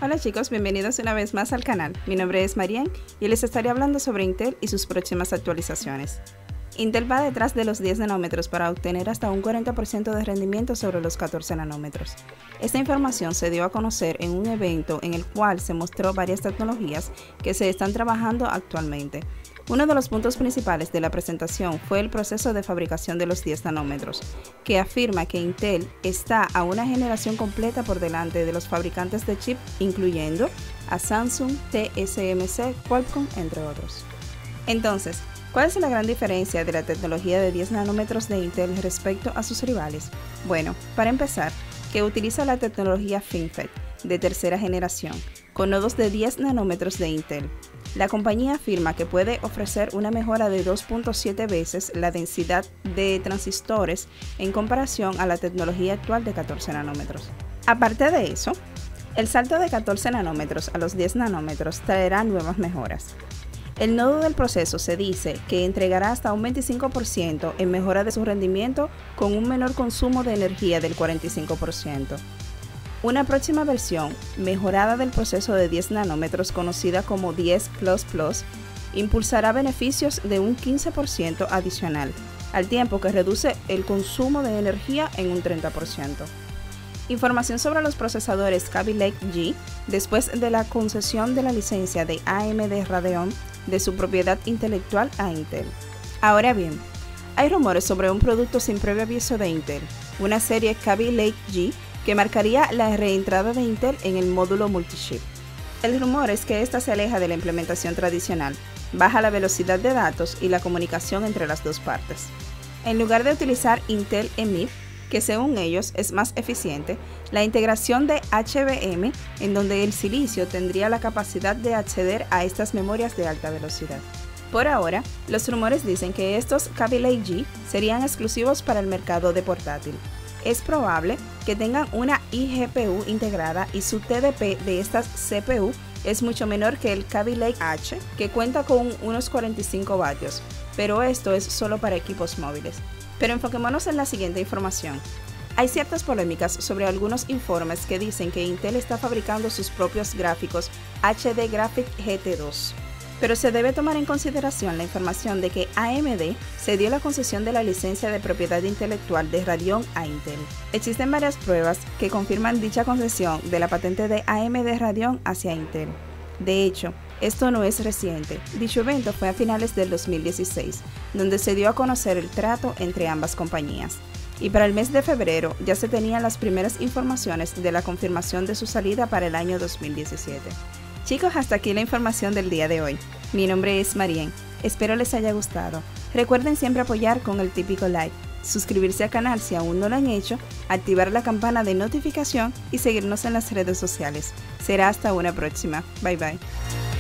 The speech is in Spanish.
Hola chicos, bienvenidos una vez más al canal. Mi nombre es Marian y les estaré hablando sobre Intel y sus próximas actualizaciones. Intel va detrás de los 10 nanómetros para obtener hasta un 40% de rendimiento sobre los 14 nanómetros. Esta información se dio a conocer en un evento en el cual se mostró varias tecnologías que se están trabajando actualmente. Uno de los puntos principales de la presentación fue el proceso de fabricación de los 10 nanómetros, que afirma que Intel está a una generación completa por delante de los fabricantes de chip, incluyendo a Samsung, TSMC, Qualcomm, entre otros. Entonces, ¿cuál es la gran diferencia de la tecnología de 10 nanómetros de Intel respecto a sus rivales? Bueno, para empezar, que utiliza la tecnología FinFET de tercera generación, con nodos de 10 nanómetros de Intel. La compañía afirma que puede ofrecer una mejora de 2.7 veces la densidad de transistores en comparación a la tecnología actual de 14 nanómetros. Aparte de eso, el salto de 14 nanómetros a los 10 nanómetros traerá nuevas mejoras. El nodo del proceso se dice que entregará hasta un 25% en mejora de su rendimiento con un menor consumo de energía del 45%. Una próxima versión mejorada del proceso de 10 nanómetros, conocida como 10++, impulsará beneficios de un 15% adicional, al tiempo que reduce el consumo de energía en un 30%. Información sobre los procesadores Kaby Lake G después de la concesión de la licencia de AMD Radeon de su propiedad intelectual a Intel. Ahora bien, hay rumores sobre un producto sin previo aviso de Intel, una serie Kaby Lake G que marcaría la reentrada de Intel en el módulo multichip. El rumor es que esta se aleja de la implementación tradicional, baja la velocidad de datos y la comunicación entre las dos partes. En lugar de utilizar Intel EMIB, que según ellos es más eficiente, la integración de HBM, en donde el silicio tendría la capacidad de acceder a estas memorias de alta velocidad. Por ahora, los rumores dicen que estos Kaby Lake G serían exclusivos para el mercado de portátil. Es probable que tengan una iGPU integrada y su TDP de estas CPU es mucho menor que el Kaby Lake H, que cuenta con unos 45 vatios, pero esto es solo para equipos móviles. Pero enfoquémonos en la siguiente información. Hay ciertas polémicas sobre algunos informes que dicen que Intel está fabricando sus propios gráficos HD Graphic GT2. Pero se debe tomar en consideración la información de que AMD cedió la concesión de la licencia de propiedad intelectual de Radeon a Intel. Existen varias pruebas que confirman dicha concesión de la patente de AMD Radeon hacia Intel. De hecho, esto no es reciente. Dicho evento fue a finales del 2016, donde se dio a conocer el trato entre ambas compañías. Y para el mes de febrero ya se tenían las primeras informaciones de la confirmación de su salida para el año 2017. Chicos, hasta aquí la información del día de hoy. Mi nombre es Marian, espero les haya gustado. Recuerden siempre apoyar con el típico like, suscribirse al canal si aún no lo han hecho, activar la campana de notificación y seguirnos en las redes sociales. Será hasta una próxima. Bye bye.